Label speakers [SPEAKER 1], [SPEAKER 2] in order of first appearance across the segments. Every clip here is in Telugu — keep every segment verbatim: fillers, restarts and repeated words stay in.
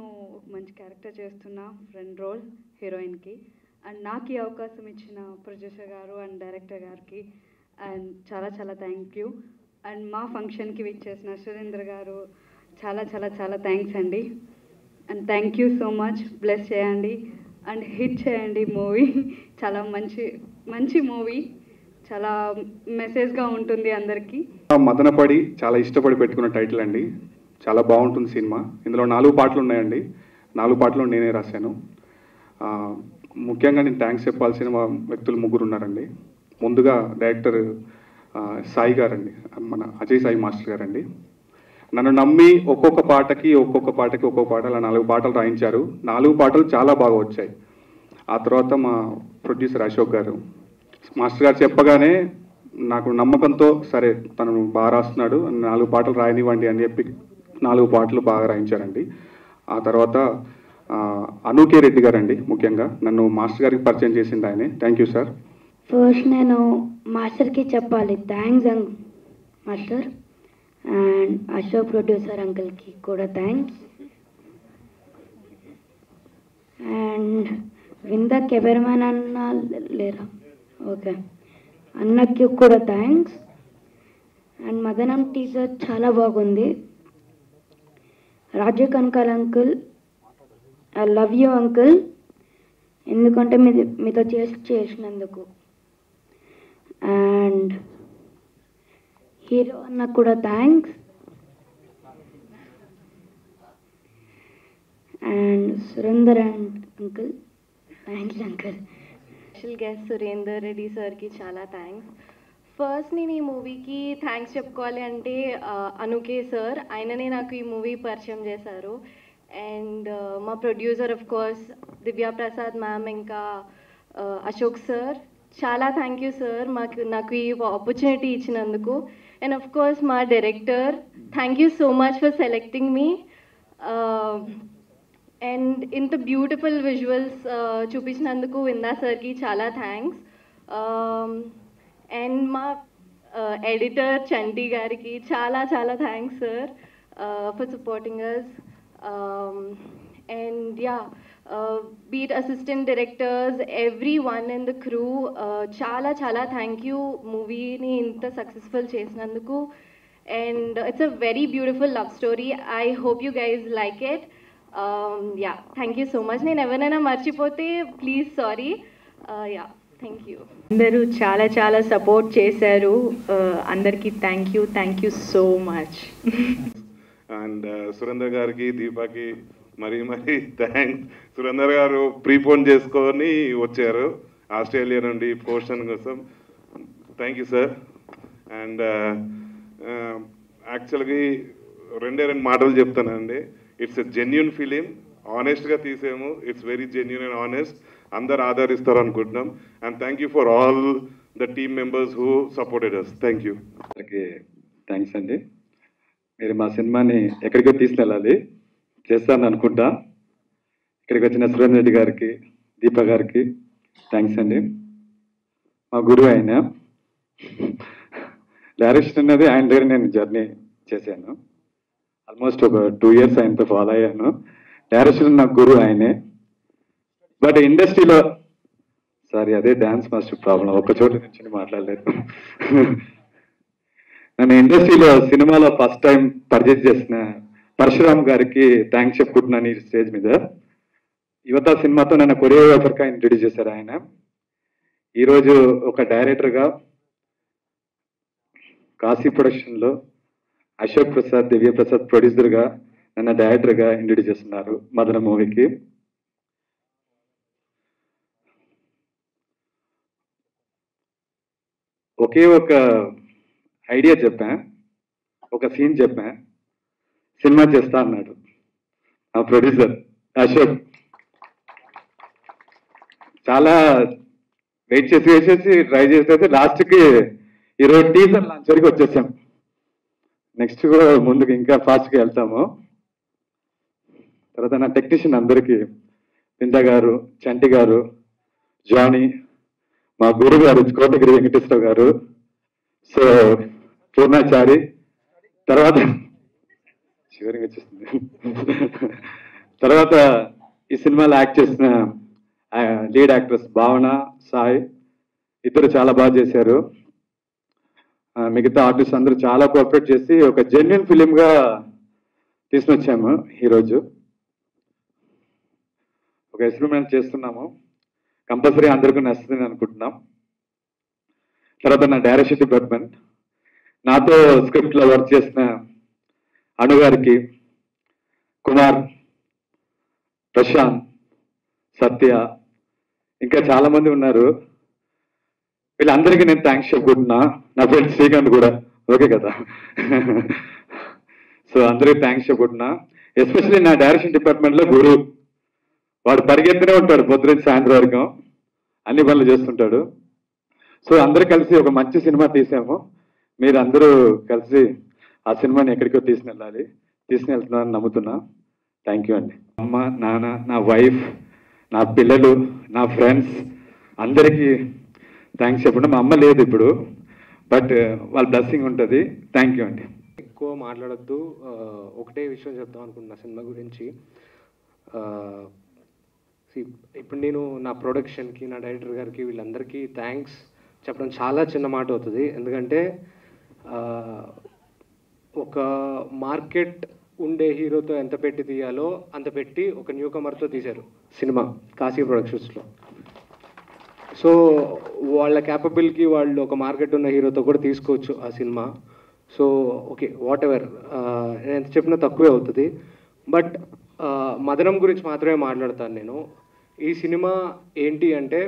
[SPEAKER 1] ఒక మంచి క్యారెక్టర్ చేస్తున్నా, ఫ్రెండ్ రోల్ హీరోయిన్కి. అండ్ నాకు ఈ అవకాశం ఇచ్చిన ప్రొడ్యూసర్ గారు అండ్ డైరెక్టర్ గారికి అండ్ చాలా చాలా థ్యాంక్ యూ. అండ్ మా ఫంక్షన్కి విచ్చేసిన సురేంద్ర గారు చాలా చాలా చాలా థ్యాంక్స్ అండి. And thank you so much. Bless చేయండి అండ్ హిట్ చేయండి మూవీ. చాలా మంచి మంచి మూవీ, చాలా మెసేజ్గా ఉంటుంది అందరికీ.
[SPEAKER 2] మదనపడి చాలా ఇష్టపడి పెట్టుకున్న టైటిల్ అండి. చాలా బాగుంటుంది సినిమా. ఇందులో నాలుగు పాటలు ఉన్నాయండి. నాలుగు పాటలు నేనే రాశాను. ముఖ్యంగా నేను థ్యాంక్స్ చెప్పాల్సిన వ్యక్తులు ముగ్గురు ఉన్నారండి. ముందుగా డైరెక్టర్ సాయి గారండి, మన అజయ్ సాయి మాస్టర్ గారండి. నన్ను నమ్మి ఒక్కొక్క పాటకి ఒక్కొక్క పాటకి ఒక్కొక్క పాట అలా నాలుగు పాటలు రాయించారు. నాలుగు పాటలు చాలా బాగా వచ్చాయి. ఆ తర్వాత మా ప్రొడ్యూసర్ అశోక్ గారు, మాస్టర్ గారు చెప్పగానే నాకు నమ్మకంతో సరే తను బాగా రాస్తున్నాడు, నాలుగు పాటలు రాయనివ్వండి అని చెప్పి నాలుగు పాటలు బాగా రాయించారండి. ఆ తర్వాత అనూకే రెడ్డి గారండి, ముఖ్యంగా నన్ను మాస్టర్ గారికి పరిచయం చేసింది ఆయనే. Thank you sir.
[SPEAKER 3] ఫస్ట్ నేను మాస్టర్కి చెప్పాలి thanks and master. And Ashok producer అంకుల్కి కూడా థ్యాంక్స్. అండ్ వింద కెమెరామ్యాన్ అన్న లేరా, ఓకే, అన్నకి కూడా థ్యాంక్స్. అండ్ మదనం టీజర్ చాలా బాగుంది. Raju Kanakal uncle, I love you uncle, ఎందుకంటే మీ మీతో చేసి చేసినందుకు. అండ్ హీరో అన్న కూడా thanks. And Surender and uncle, thanks uncle.
[SPEAKER 4] Special guest Surender Reddy సార్కి చాలా థ్యాంక్స్. ఫస్ట్ నేను ఈ మూవీకి థ్యాంక్స్ చెప్పుకోవాలి అంటే అనుకే సార్, ఆయననే నాకు ఈ మూవీ పరిచయం చేశారు. అండ్ మా producer of course Divya Prasad ma'am, ఇంకా అశోక్ సార్, చాలా థ్యాంక్ యూ సార్ మాకు నాకు ఈ ఆపర్చునిటీ ఇచ్చినందుకు. అండ్ ఆఫ్ కోర్స్ మా director, thank you so much for selecting me. And ఇంత బ్యూటిఫుల్ విజువల్స్ చూపించినందుకు విందా సార్కి చాలా థ్యాంక్స్. అండ్ మా ఎడిటర్ చంటి గారికి చాలా చాలా thanks sir for supporting us. And yeah, beat assistant directors, everyone in the crew, చాలా చాలా థ్యాంక్ యూ మూవీని ఇంత సక్సెస్ఫుల్ చేసినందుకు. And it's a very beautiful love story. I hope you guys like it. Yeah, thank you so much. నేను ఎవరైనా మర్చిపోతే please sorry. Yeah, thank you.
[SPEAKER 5] అందరూ చాలా చాలా సపోర్ట్ చేశారు. అందరికీ thank you, thank you so much.
[SPEAKER 2] And Surender గారికి, దీపాకి మరీ మరీ థ్యాంక్స్. సురేందర్ గారు ప్రీపోన్ చేసుకొని వచ్చారు ఆస్ట్రేలియా నుండి పోర్షన్ కోసం. Thank you sir. అండ్ యాక్చువల్గా రెండే రెండు మాటలు చెప్తానండి. ఇట్స్ ఎ జెన్యున్ ఫిలిం, ఆనెస్ట్గా తీసాము. It's very genuine and honest. అందరు ఆదరిస్తారు అనుకుంటున్నాం. And thank you for all the team members who supported us. Thank you.
[SPEAKER 6] అందరికీ థ్యాంక్స్ అండి. మీరు మా సినిమాని ఎక్కడికో తీసుకెళ్ళాలి చేస్తాను అనుకుంటా. ఇక్కడికి వచ్చిన సురేంద్ర రెడ్డి గారికి, దీప గారికి థ్యాంక్స్ అండి. మా గురువు ఆయన. డైరెక్షన్ అనేది ఆయన దగ్గర నేను జర్నీ చేశాను. ఆల్మోస్ట్ ఒక టూ ఇయర్స్ ఆయనతో ఫాలో అయ్యాను. డైరెక్షన్ నాకు గురువు ఆయనే. బట్ ఇండస్ట్రీలో సారీ అదే డ్యాన్స్ మాస్టర్ ప్రాబ్లం, ఒక్క చోట నుంచి మాట్లాడలేదు. నన్ను ఇండస్ట్రీలో సినిమాలో ఫస్ట్ టైం పర్చేజ్ చేసిన పరశురామ్ గారికి థ్యాంక్స్ చెప్పుకుంటున్నాను ఈ స్టేజ్ మీద. యువత సినిమాతో నన్ను కొరియోగ్రాఫర్గా ఇంట్రడ్యూస్ చేశారు ఆయన. ఈరోజు ఒక డైరెక్టర్గా కాశీ ప్రొడక్షన్లో అశోక్ ప్రసాద్, దివ్య ప్రసాద్ ప్రొడ్యూసర్గా నన్ను డైరెక్టర్గా ఇంట్రడ్యూస్ చేస్తున్నారు మదన మూవీకి. ఒకే ఒక ఐడియా చెప్పా, ఒక సీన్ చెప్పా, సినిమా చేస్తా అన్నాడు ఆ ప్రొడ్యూసర్ అశోక్. చాలా వెయిట్ చేసి వేసేసి ట్రై చేసేసి లాస్ట్కి ఈరోజు టీజర్ లాంచ్ వరకు వచ్చేసాం. నెక్స్ట్ కూడా ముందుకు ఇంకా ఫాస్ట్గా వెళ్తాము. తర్వాత నా టెక్నీషియన్ అందరికీ, పిందా గారు, చంటి గారు, జానీ, మా గురువు గారు కోటగిరి వెంకటేశ్వర గారు, సో పూర్ణాచారి, తర్వాత చివరికి వచ్చేస్తుంది తర్వాత ఈ సినిమాలో యాక్ట్ చేసిన లీడ్ యాక్ట్రెస్ భావన, సాయి ఇద్దరు చాలా బాగా చేశారు. మిగతా ఆర్టిస్ట్ అందరూ చాలా కోఆపరేట్ చేసి ఒక జెన్యున్ ఫిలింగా తీసుకొచ్చాము ఈరోజు. ఒక ఎక్స్పెరిమెంట్ చేస్తున్నాము, కంపల్సరీ అందరికీ నచ్చుతుంది అనుకుంటున్నాం. తర్వాత నా డైరెక్షన్ డిపార్ట్మెంట్, నాతో స్క్రిప్ట్లో వర్క్ చేసిన అను గారికి, కుమార్, ప్రశాంత్, సత్య, ఇంకా చాలా మంది ఉన్నారు. వీళ్ళందరికీ నేను థ్యాంక్స్ చెప్పుకుంటున్నా. నా ఫ్రెండ్ శ్రీకాంత్ కూడా, ఓకే కదా. సో అందరికీ థ్యాంక్స్ చెప్పుకుంటున్నా. ఎస్పెషల్లీ నా డైరెక్షన్ డిపార్ట్మెంట్లో గురు, వాడు పరిగెత్తనే ఉంటాడు పొద్దున సాయంత్రం వరకు, అన్ని పనులు చేస్తుంటాడు. సో అందరూ కలిసి ఒక మంచి సినిమా తీసాము. మీరు అందరూ కలిసి ఆ సినిమాని ఎక్కడికో తీసుకుని వెళ్ళాలి, తీసుకుని వెళ్తున్నారని నమ్ముతున్నా. థ్యాంక్ యూ అండి. అమ్మ, నాన్న, నా వైఫ్, నా పిల్లలు, నా ఫ్రెండ్స్ అందరికీ థ్యాంక్స్ చెప్పండి. మా అమ్మ లేదు ఇప్పుడు, బట్ వాళ్ళ బ్లెస్సింగ్ ఉంటుంది. థ్యాంక్ యూ అండి.
[SPEAKER 7] ఎక్కువ మాట్లాడొద్దు, ఒకటే విషయం చెప్దాం అనుకుంటున్నా సినిమా గురించి. ఇప్పుడు నేను నా ప్రొడక్షన్కి, నా డైరెక్టర్ గారికి, వీళ్ళందరికీ థ్యాంక్స్ చెప్పడం చాలా చిన్న మాట అవుతుంది. ఎందుకంటే ఒక మార్కెట్ ఉండే హీరోతో ఎంత పెట్టి తీయాలో అంత పెట్టి ఒక న్యూ కమర్తో తీశారు సినిమా కాశీ ప్రొడక్షన్స్లో. సో వాళ్ళ క్యాపబిలిటీకి వాళ్ళు ఒక మార్కెట్ ఉన్న హీరోతో కూడా తీసుకోవచ్చు ఆ సినిమా. సో ఓకే, వాట్ ఎవర్, నేను ఎంత చెప్పినా తక్కువే అవుతుంది. బట్ మదనం గురించి మాత్రమే మాట్లాడతాను నేను. ఈ సినిమా ఏంటి అంటే,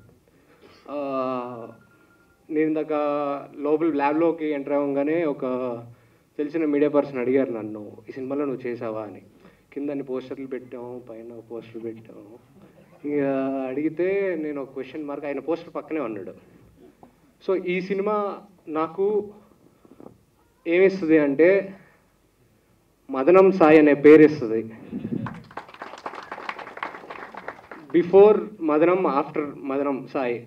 [SPEAKER 7] నేను ఇందాక లోపల ల్యాబ్లోకి ఎంటర్ అవ్వగానే ఒక తెలిసిన మీడియా పర్సన్ అడిగారు నన్ను, ఈ సినిమాలో నువ్వు చేసావా అని. కింద అన్ని పోస్టర్లు పెట్టాము, పైన పోస్టర్లు పెట్టాము. ఇక అడిగితే నేను ఒక క్వశ్చన్ మార్క్, ఆయన పోస్టర్ పక్కనే ఉన్నాడు. సో ఈ సినిమా నాకు ఏమిస్తుంది అంటే, మదనం సాయి అనే పేరు ఇస్తుంది. బిఫోర్ మదనం, ఆఫ్టర్ మదనం సాయి.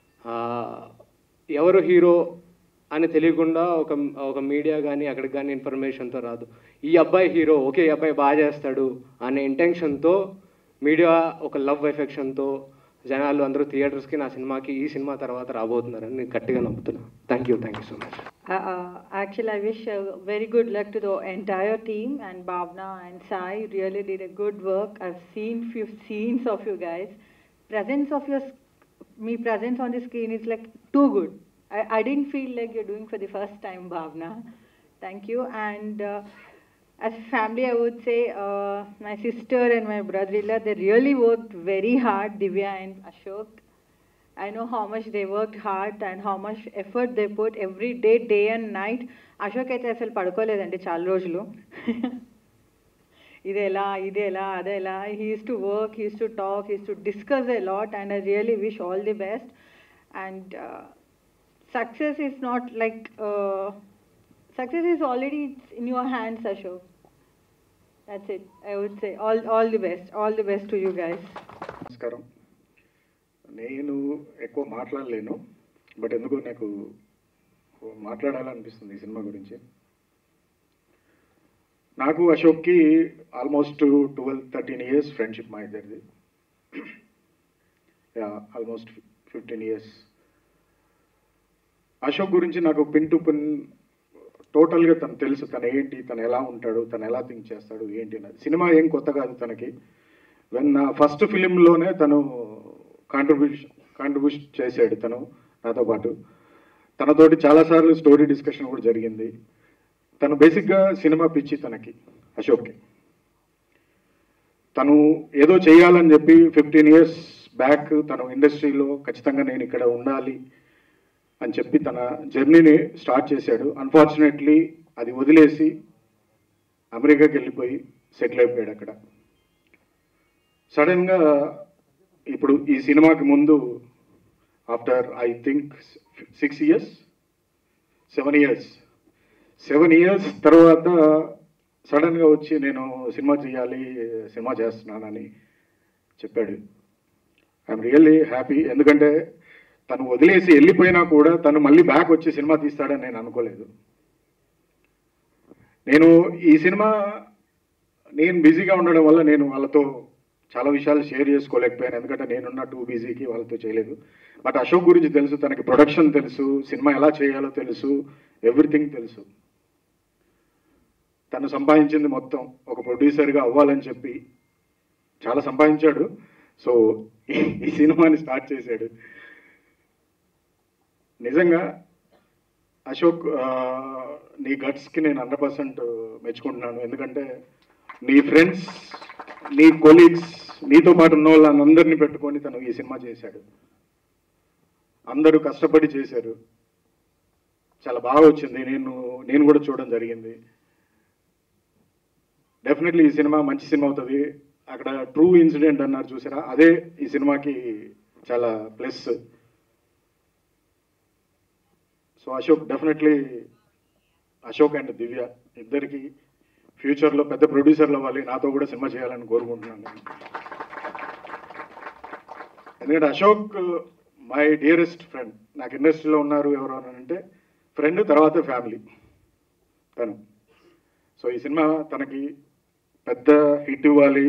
[SPEAKER 7] ఎవరు హీరో అని తెలియకుండా ఒక ఒక మీడియా కానీ అక్కడికి కానీ ఇన్ఫర్మేషన్తో రాదు. ఈ అబ్బాయి హీరో, ఓకే ఈ అబ్బాయి బాగా చేస్తాడు అనే ఇంటెన్షన్తో మీడియా ఒక లవ్ ఎఫెక్షన్తో జనాలు అందరూ థియేటర్స్కి నా సినిమాకి ఈ సినిమా తర్వాత రాబోతున్నారని నేను గట్టిగా నమ్ముతున్నాను. Thank you thank you so much.
[SPEAKER 5] Actually, I wish uh, very good luck to the entire team, and Bhavna and Sai really did a good work. I've seen few scenes of you guys. Presence of your, me presence on the screen is like too good. I, I didn't feel like you're doing for the first time, Bhavna. Thank you. And uh, as a family, I would say uh, my sister and my brother-in-law, they really worked very hard, Divya and Ashok. I know how much they worked hard and how much effort they put every day, day and night. Ashok అయితే అసలు పడుకోలేదండి చాలా రోజులు. ఇదేలా ఇదేలా అదేలా he used to work, he used to talk, he used to discuss a lot, and I really wish all the best. And uh, success is not like uh, success is already in your hands, Ashok. That's it. I would say all all the best, all the best to you guys.
[SPEAKER 8] నమస్కారం. నేను ఎక్కువ మాట్లాడలేను, బట్ ఎందుకో నాకు మాట్లాడాలనిపిస్తుంది ఈ సినిమా గురించి. నాకు అశోక్కి almost twelve thirteen years friendship మా ఇద్దరిది. Almost fifteen years. అశోక్ గురించి నాకు పిన్ టు పిన్ టోటల్గా తను తెలుసు, తను ఏంటి, తను ఎలా ఉంటాడు, తను ఎలా థింక్ చేస్తాడు ఏంటి అన్నది. సినిమా ఏం కొత్త కాదు తనకి. వెన్ నా ఫస్ట్ ఫిలింలోనే తను కాంట్రిబ్యూషన్ కాంట్రిబ్యూషన్ చేశాడు తను నాతో పాటు. తనతోటి చాలాసార్లు స్టోరీ డిస్కషన్ కూడా జరిగింది. తను బేసిక్గా సినిమా పిచ్చి తనకి, అశోక్కి. తను ఏదో చేయాలని చెప్పి ఫిఫ్టీన్ ఇయర్స్ బ్యాక్ తను ఇండస్ట్రీలో ఖచ్చితంగా నేను ఇక్కడ ఉండాలి అని చెప్పి తన జర్నీని స్టార్ట్ చేశాడు. అన్ఫార్చునేట్లీ అది వదిలేసి అమెరికాకి వెళ్ళిపోయి సెటిల్ అయిపోయాడు అక్కడ. సడన్గా ఇప్పుడు ఈ సినిమాకి ముందు after I think six years seven years seven years తర్వాత సడన్గా వచ్చి నేను సినిమా చేయాలి, సినిమా చేస్తున్నానని చెప్పాడు. I'm really happy. ఎందుకంటే తను వదిలేసి వెళ్ళిపోయినా కూడా తను మళ్ళీ బ్యాక్ వచ్చి సినిమా తీస్తాడని నేను అనుకోలేదు. నేను ఈ సినిమా నేను బిజీగా ఉండడం వల్ల నేను వాళ్ళతో చాలా విషయాలు షేర్ చేసుకోలేకపోయాను, ఎందుకంటే నేనున్న టూ బిజీకి వాళ్ళతో చేయలేదు. బట్ అశోక్ గురించి తెలుసు, తనకి ప్రొడక్షన్ తెలుసు, సినిమా ఎలా చేయాలో తెలుసు, ఎవ్రీథింగ్ తెలుసు. తను సంపాదించింది మొత్తం ఒక ప్రొడ్యూసర్గా అవ్వాలని చెప్పి చాలా సంపాదించాడు. సో ఈ సినిమాని స్టార్ట్ చేశాడు. నిజంగా అశోక్, నీ గట్స్కి నేను హండ్రెడ్ పర్సెంట్ మెచ్చుకుంటున్నాను. ఎందుకంటే నీ ఫ్రెండ్స్, నీ కొలీగ్స్, నీతో పాటు ఉన్న వాళ్ళందరినీ పెట్టుకొని తను ఈ సినిమా చేశాడు. అందరూ కష్టపడి చేశారు, చాలా బాగా వచ్చింది. నేను నేను కూడా చూడడం జరిగింది. డెఫినెట్లీ ఈ సినిమా మంచి సినిమా అవుతుంది. అక్కడ ట్రూ ఇన్సిడెంట్ అన్నారు చూసారా, అదే ఈ సినిమాకి చాలా plus. So Ashok definitely, Ashok and Divya ఇద్దరికి ఫ్యూచర్లో పెద్ద ప్రొడ్యూసర్లు అవ్వాలి, నాతో కూడా సినిమా చేయాలని కోరుకుంటున్నాను. ఎందుకంటే అశోక్ మై డియరెస్ట్ ఫ్రెండ్. నాకు ఇండస్ట్రీలో ఉన్నారు ఎవరు అంటే ఫ్రెండ్, తర్వాత ఫ్యామిలీ తను. సో ఈ సినిమా తనకి పెద్ద హిట్ ఇవ్వాలి,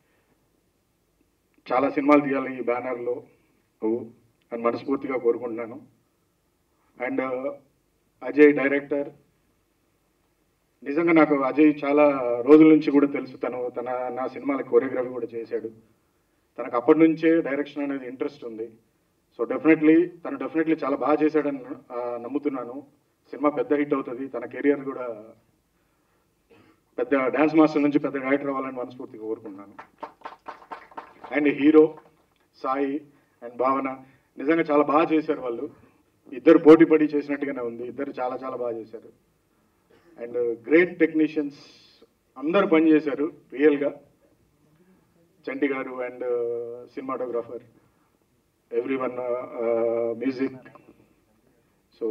[SPEAKER 8] చాలా సినిమాలు తీయాలి ఈ బ్యానర్లో నువ్వు అని మనస్ఫూర్తిగా కోరుకుంటున్నాను. అండ్ అజయ్ డైరెక్టర్, నిజంగా నాకు అజయ్ చాలా రోజుల నుంచి కూడా తెలుసు. తను తన నా సినిమాలకు కొరియోగ్రఫీ కూడా చేశాడు. తనకు అప్పటి నుంచే డైరెక్షన్ అనేది ఇంట్రెస్ట్ ఉంది. సో డెఫినెట్లీ తను డెఫినెట్లీ చాలా బాగా చేశాడని నమ్ముతున్నాను. సినిమా పెద్ద హిట్ అవుతుంది. తన కెరియర్ కూడా పెద్ద డ్యాన్స్ మాస్టర్ నుంచి పెద్ద డైరెక్టర్ అవ్వాలని మనస్ఫూర్తిగా కోరుకుంటున్నాను. అండ్ హీరో సాయి అండ్ భావన నిజంగా చాలా బాగా చేశారు. వాళ్ళు ఇద్దరు పోటీ పడి చేసినట్టుగానే ఉంది. ఇద్దరు చాలా చాలా బాగా చేశారు. అండ్ గ్రేట్ టెక్నీషియన్స్ అందరూ పనిచేశారు రియల్గా. చంటి గారు and cinematographer, everyone, music. So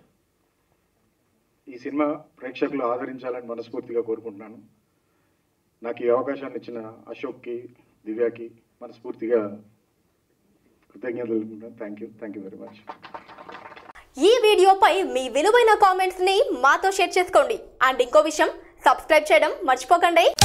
[SPEAKER 8] ఈ సినిమా ప్రేక్షకులు ఆదరించాలని మనస్ఫూర్తిగా కోరుకుంటున్నాను. నాకు ఈ అవకాశాన్ని ఇచ్చిన అశోక్కి, దివ్యాకి మనస్ఫూర్తిగా కృతజ్ఞతలు తెలుపుకుంటాను. Thank you thank you very much.
[SPEAKER 9] ఈ వీడియోపై మీ విలువైన కామెంట్స్ ని మాతో షేర్ చేసుకోండి. అండ్ ఇంకో విషయం, సబ్స్క్రైబ్ చేయడం మర్చిపోకండి.